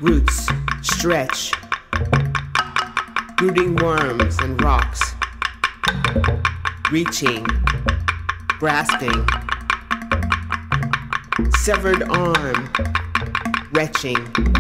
Roots stretch, rooting worms and rocks, reaching, grasping, severed arm, retching.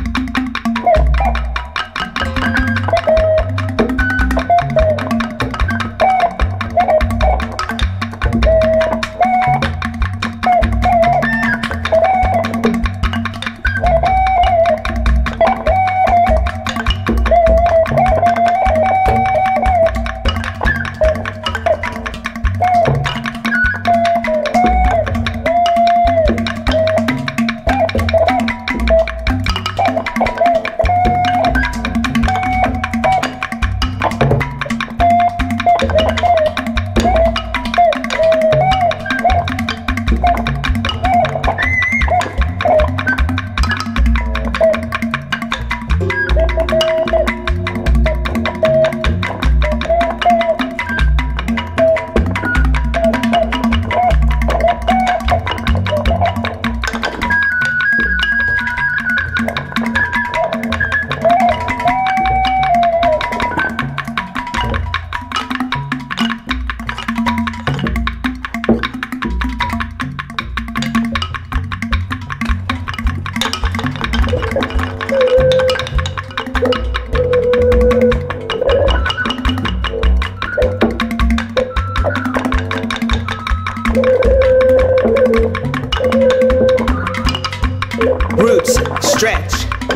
Roots stretch,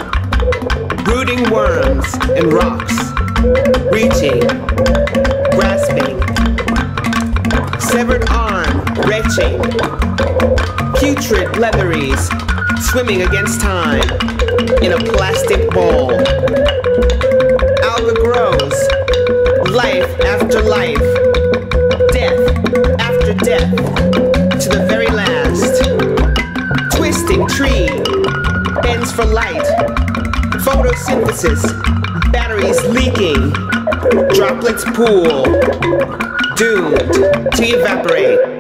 rooting worms and rocks, reaching, grasping, severed arm, retching, putrid leatheries, swimming against time in a plastic bowl. Alga grows, life after life, death after death, to the very last. Twisting tree, bends for light, photosynthesis, batteries leaking, droplets pool, doomed to evaporate.